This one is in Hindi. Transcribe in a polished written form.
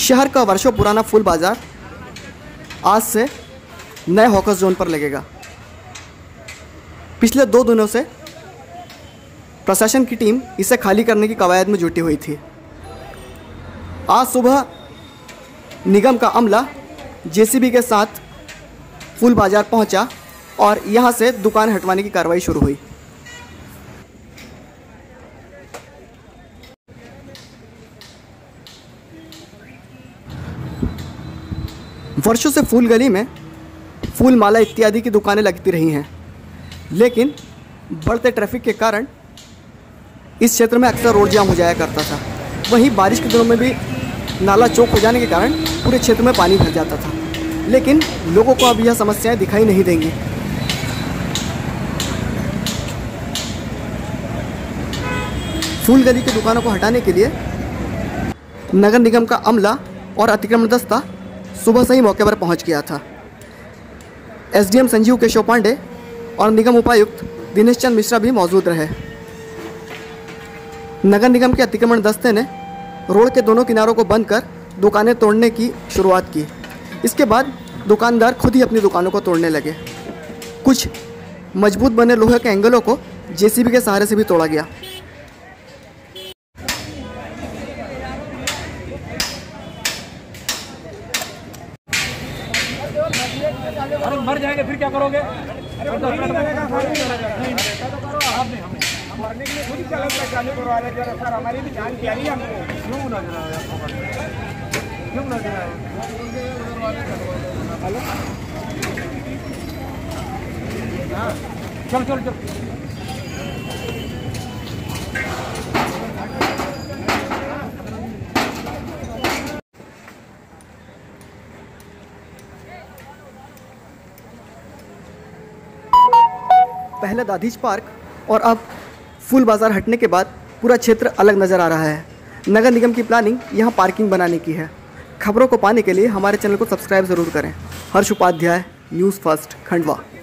शहर का वर्षों पुराना फूल बाज़ार आज से नए हॉकर्स जोन पर लगेगा। पिछले 2 दिनों से प्रशासन की टीम इसे खाली करने की कवायद में जुटी हुई थी। आज सुबह निगम का अमला जेसीबी के साथ फूल बाज़ार पहुंचा और यहां से दुकान हटवाने की कार्रवाई शुरू हुई। वर्षों से फूल गली में फूल माला इत्यादि की दुकानें लगती रही हैं, लेकिन बढ़ते ट्रैफिक के कारण इस क्षेत्र में अक्सर रोड जाम हो जाया करता था। वहीं बारिश के दिनों में भी नाला चौक हो जाने के कारण पूरे क्षेत्र में पानी भर जाता था, लेकिन लोगों को अब यह समस्याएं दिखाई नहीं देंगी। फूल गली की दुकानों को हटाने के लिए नगर निगम का अमला और अतिक्रमण दस्ता सुबह से ही मौके पर पहुंच गया था। एसडीएम संजीव केशव पांडे और निगम उपायुक्त दिनेश चंद मिश्रा भी मौजूद रहे। नगर निगम के अतिक्रमण दस्ते ने रोड के दोनों किनारों को बंद कर दुकानें तोड़ने की शुरुआत की। इसके बाद दुकानदार खुद ही अपनी दुकानों को तोड़ने लगे। कुछ मजबूत बने लोहे के एंगलों को जेसीबी के सहारे से भी तोड़ा गया। अरे मर जाएंगे फिर क्या करोगे? मरने के लिए खुद चालू करवा लेते सर, हमारी भी जान प्यारी है हमको। क्यों नजर आ रहा है? क्यों नजर आ रहा है? चल चल चल। पहले दाधीच पार्क और अब फूल बाज़ार हटने के बाद पूरा क्षेत्र अलग नज़र आ रहा है। नगर निगम की प्लानिंग यहाँ पार्किंग बनाने की है। खबरों को पाने के लिए हमारे चैनल को सब्सक्राइब ज़रूर करें। Harsh Upadhyay, news first, Khandwa.